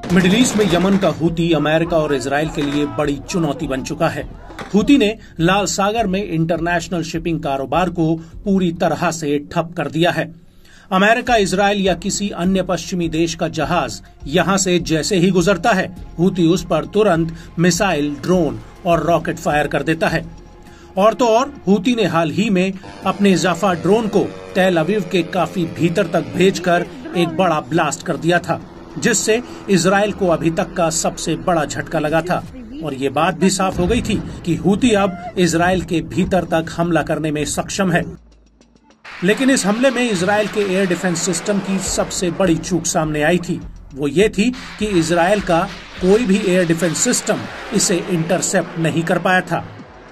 Middle east में Yemen का Houthi America और इजराइल के लिए बड़ी चुनौती बन चुका है। हूती ने लाल सागर में इंटरनेशनल शिपिंग कारोबार को पूरी तरह से ठप कर दिया है। अमेरिका, इजराइल या किसी अन्य पश्चिमी देश का जहाज यहां से जैसे ही गुजरता है, हूती उस पर तुरंत मिसाइल, ड्रोन और रॉकेट फायर कर देता है। और तो और हूती ने हाल ही में अपने जाफा ड्रोन को तेल अवीव के काफी भीतर तक भेजकर एक बड़ा ब्लास्ट कर दिया था, जिससे इजराइल को अभी तक का सबसे बड़ा झटका लगा था। और ये बात भी साफ हो गई थी कि हूती अब इजराइल के भीतर तक हमला करने में सक्षम है। लेकिन इस हमले में इजराइल के एयर डिफेंस सिस्टम की सबसे बड़ी चूक सामने आई थी। वो ये थी कि इजराइल का कोई भी एयर डिफेंस सिस्टम इसे इंटरसेप्ट नहीं कर पाया था।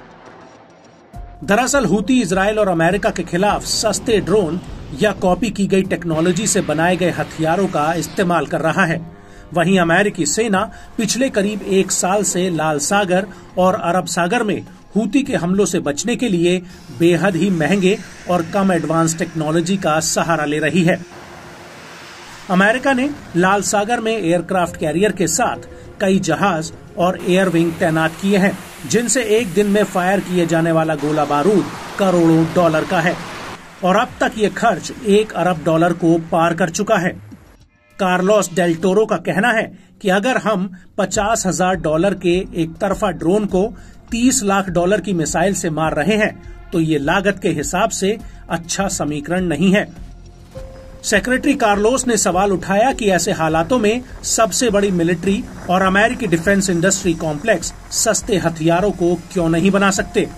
दरअसल हूती इजराइल और अमेरिका के खिलाफ सस्ते ड्रोन या कॉपी की गई टेक्नोलॉजी से बनाए गए हथियारों का इस्तेमाल कर रहा है। वहीं अमेरिकी सेना पिछले करीब 1 साल से लाल सागर और अरब सागर में हूती के हमलों से बचने के लिए बेहद ही महंगे और कम एडवांस टेक्नोलॉजी का सहारा ले रही है। अमेरिका ने लाल सागर में एयरक्राफ्ट कैरियर के साथ कई जहाज और एयर विंग तैनात किए हैं, जिनसे एक दिन में फायर किए जाने वाला गोला बारूद करोड़ों डॉलर का है और अब तक ये खर्च $1 अरब को पार कर चुका है। कार्लोस डेल टोरो का कहना है कि अगर हम $50,000 के एक तरफा ड्रोन को $30 लाख की मिसाइल से मार रहे हैं, तो ये लागत के हिसाब से अच्छा समीकरण नहीं है। सेक्रेटरी कार्लोस ने सवाल उठाया कि ऐसे हालातों में सबसे बड़ी मिलिट्री और अमेरिकी डिफेंस इंडस्ट्री कॉम्प्लेक्स सस्ते हथियारों को क्यों नहीं बना सकते।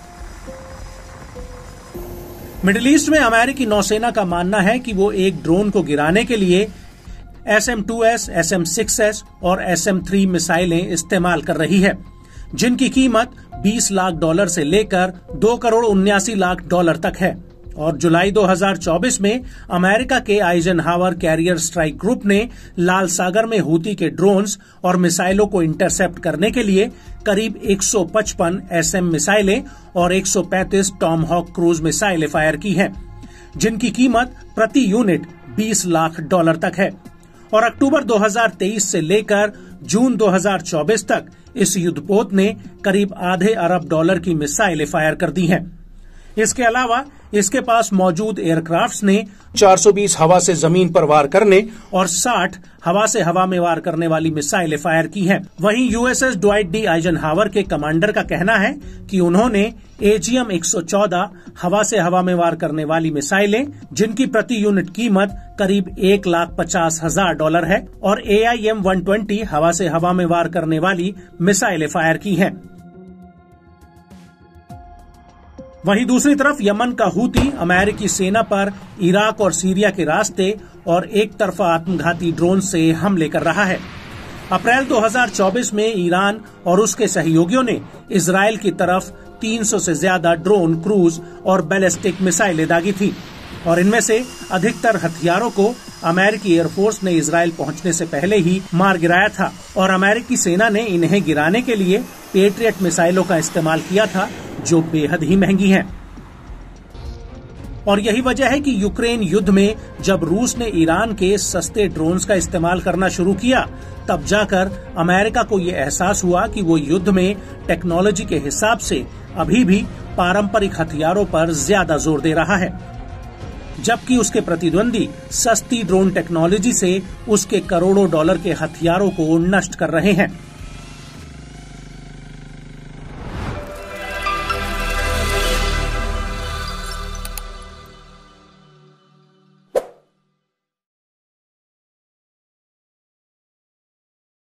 मिडिल ईस्ट में अमेरिकी नौसेना का मानना है कि वो एक ड्रोन को गिराने के लिए SM-2S, SM-6S और SM-3 मिसाइलें इस्तेमाल कर रही है, जिनकी कीमत $20 लाख से लेकर $2,79,00,000 तक है। और जुलाई 2024 में अमेरिका के आइजनहावर कैरियर स्ट्राइक ग्रुप ने लाल सागर में हूती के ड्रोन्स और मिसाइलों को इंटरसेप्ट करने के लिए करीब 155 SM मिसाइलें और 135 टॉमहॉक क्रूज मिसाइलें फायर की हैं, जिनकी कीमत प्रति यूनिट $20 लाख तक है। और अक्टूबर 2023 से लेकर जून 2024 तक इस युद्धपोत ने करीब $0.5 अरब की मिसाइलें फायर कर दी हैं। इसके अलावा इसके पास मौजूद एयरक्राफ्ट्स ने 420 हवा से जमीन पर वार करने और 60 हवा से हवा में वार करने वाली मिसाइलें फायर की हैं। वहीं USS ड्वाइट डी आइजनहावर के कमांडर का कहना है कि उन्होंने AGM-114 हवा से हवा में वार करने वाली मिसाइलें, जिनकी प्रति यूनिट कीमत करीब $1,50,000 है, और AIM-120 हवा से हवा में वार करने वाली मिसाइलें फायर की हैं। वहीं दूसरी तरफ यमन का हूती अमेरिकी सेना पर इराक और सीरिया के रास्ते और एक तरफा आत्मघाती ड्रोन से हमले कर रहा है। अप्रैल 2024 में ईरान और उसके सहयोगियों ने इजराइल की तरफ 300 से ज्यादा ड्रोन, क्रूज और बैलिस्टिक मिसाइलें दागी थी, और इनमें से अधिकतर हथियारों को अमेरिकी एयरफोर्स ने इजराइल पहुंचने से पहले ही मार गिराया था, और अमेरिकी सेना ने इन्हें गिराने के लिए पेट्रियट मिसाइलों का इस्तेमाल किया था, जो बेहद ही महंगी हैं। और यही वजह है कि यूक्रेन युद्ध में जब रूस ने ईरान के सस्ते ड्रोन्स का इस्तेमाल करना शुरू किया, तब जाकर अमेरिका को ये एहसास हुआ कि वो युद्ध में टेक्नोलॉजी के हिसाब से अभी भी पारंपरिक हथियारों पर ज्यादा जोर दे रहा है, जबकि उसके प्रतिद्वंदी सस्ती ड्रोन टेक्नोलॉजी से उसके करोड़ों डॉलर के हथियारों को नष्ट कर रहे हैं।